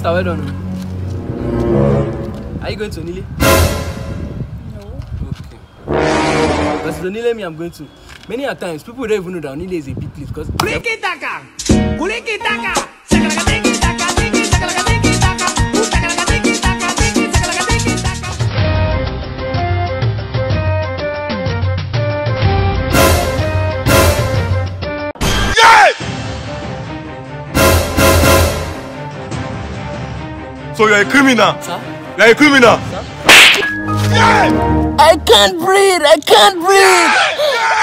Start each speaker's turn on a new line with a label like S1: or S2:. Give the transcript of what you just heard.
S1: Sister, well done. Are you going to Nile?
S2: No.
S1: Okay. Because the Nile me I'm going to. Many a times people don't even know that Nile is a big place because
S3: Kuliki-taka!
S4: So you're a criminal?
S1: Sir?
S4: You're a criminal?
S1: Sir?
S4: Yeah!
S1: I can't breathe! I can't breathe!